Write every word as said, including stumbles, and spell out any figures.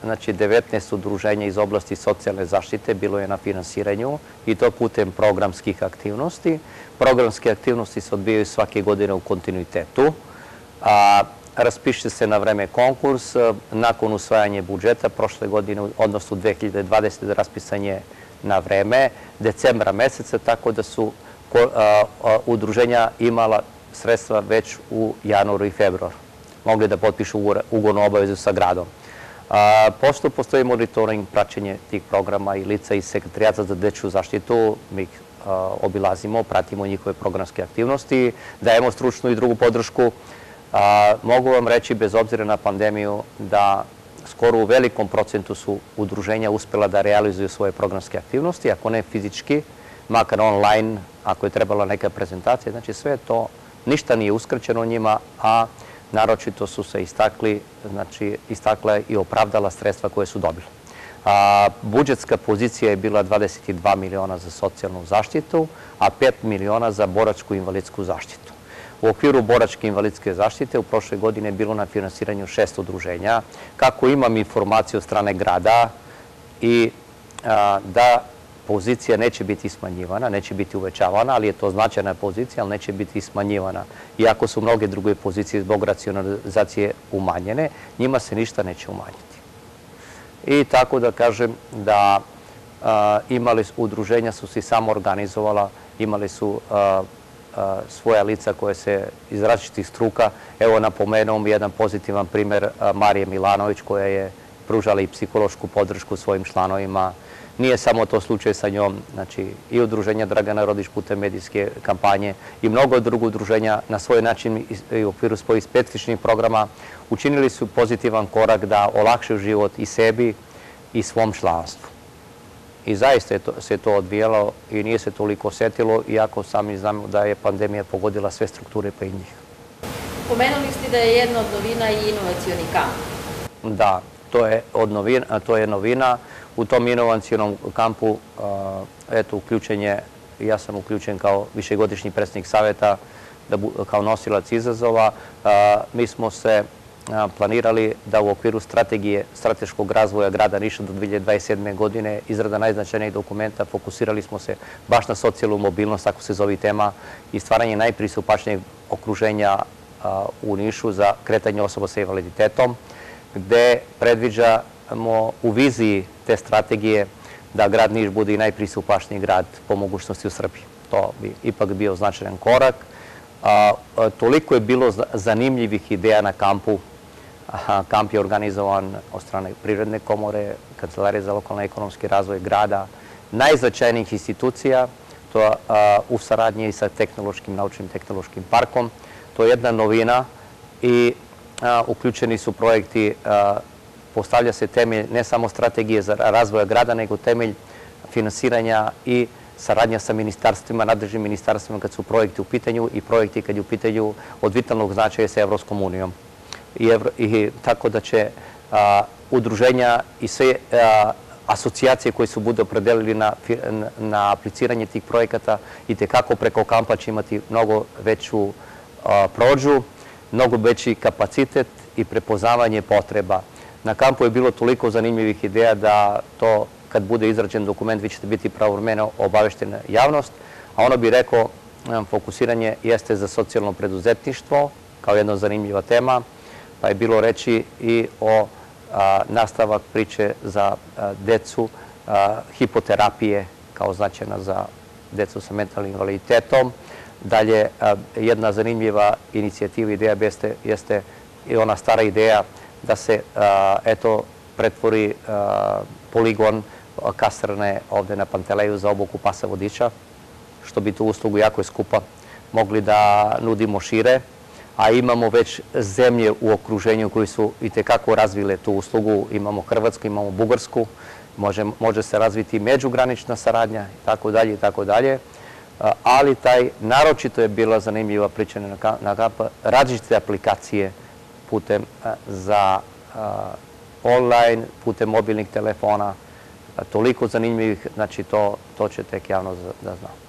znači, devetnaest udruženja iz oblasti socijalne zaštite bilo je na finansiranju i to putem programskih aktivnosti. Programske aktivnosti se odbijaju svake godine u kontinuitetu. Raspiše se na vreme konkurs, nakon usvajanja budžeta prošle godine, odnosno dve hiljade dvadesete. raspisan je na vreme, decembra meseca, tako da su udruženja imala sredstva već u januaru i februaru. Mogli da potpišu ugovornu obavezu sa gradom. Pošto postoji monitoring, praćenje tih programa i lica iz Sekretarijata za dečju zaštitu, mi ih obilazimo, pratimo njihove programske aktivnosti, dajemo stručnu i drugu podršku. Mogu vam reći, bez obzira na pandemiju, da skoro u velikom procentu su udruženja uspela da realizuju svoje programske aktivnosti, ako ne fizički, makar online, ako je trebala neka prezentacija. Znači, sve to, ništa nije uskraćeno njima, a naročito su se istakli, znači, istakla i opravdala sredstva koje su dobili. Budžetska pozicija je bila dvadeset dva miliona za socijalnu zaštitu, a pet miliona za boračku i invalidsku zaštitu. U okviru boračke i invalidske zaštite u prošle godine je bilo na finansiranju šest udruženja. Kako imam informaciju od strane grada i da pozicija neće biti smanjivana, neće biti uvećavana, ali je to značajna pozicija, ali neće biti smanjivana. Iako su mnoge druge pozicije zbog racionalizacije umanjene, njima se ništa neće umanjiti. I tako da kažem da imali udruženja su se samo organizovala, imali su svoja lica koje se iz različitih struka. Evo, napomenuo jedan pozitivan primer Marije Milanović, koja je pružala i psihološku podršku svojim članovima. Nije samo to slučaj sa njom, znači i udruženja Dragana Rodić putem medijske kampanje i mnogo drugih udruženja na svoj način i u okviru svojih specifičnih programa učinili su pozitivan korak da olakšaju život i sebi i svom članstvu. I zaista se to odvijalo i nije se toliko osetilo, iako sami znamo da je pandemija pogodila sve strukture pa i njih. Pomenuli ste da je jedna od novina i inovacioni kamp. Da, to je novina. U tom inovacionom kampu, eto, uključen je, ja sam uključen kao višegodišnji predsednik saveta, kao nosilac izazova. Mi smo se planirali da u okviru strategije strateškog razvoja grada Niša do dve hiljade dvadeset sedme. godine izrada najznačajnijih dokumenta, fokusirali smo se baš na socijalnu mobilnost, tako se zove tema, i stvaranje najpristupačnijeg okruženja u Nišu za kretanje osoba sa invaliditetom, gde predviđamo u viziji te strategije da grad Niš bude i najpristupačniji grad po mogućnosti u Srbiji. To bi ipak bio značajan korak. Toliko je bilo zanimljivih ideja na kampu. Kamp je organizovan od strane Privredne komore, Kancelarije za lokalni ekonomski razvoj grada, najznačajnijih institucija, to u saradnji sa tehnološkim, naučnim tehnološkim parkom. To je jedna novina i uključeni su projekti, postavlja se temelj ne samo strategije za razvoja grada, nego temelj finansiranja i saradnja sa ministarstvima, nadležnim ministarstvima kad su projekti u pitanju i projekti kad je u pitanju od vitalnog značaja sa Evropskom unijom. I tako da će udruženja i sve asocijacije koje se budu opredelili na apliciranje tih projekata i tekako preko kampa će imati mnogo veću prođu, mnogo veći kapacitet i prepoznavanje potreba. Na kampu je bilo toliko zanimljivih ideja da to, kad bude izrađen dokument, vi ćete biti pravovremeno obaveštena javnost, a ono bi rekao, fokusiranje jeste za socijalno preduzetništvo, kao jedna zanimljiva tema, pa je bilo reći i o nastavak priče za decu, hipoterapije kao značajna za decu sa mentalnim invaliditetom. Dalje, jedna zanimljiva inicijativa, ideja jeste i ona stara ideja da se, eto, pretvori poligon kasarne ovde na Panteleju za obuku pasa vodiča, što bi tu uslugu, jako je skupa, mogli da nudimo šire, a imamo već zemlje u okruženju koji su i tekako razvile tu uslugu. Imamo Hrvatsku, imamo Bugarsku, može se razviti međugranična saradnja i tako dalje i tako dalje. Ali taj, naročito je bila zanimljiva priča na kampa, različite aplikacije putem za online, putem mobilnih telefona, toliko zanimljivih, znači to će tek javnost da zna.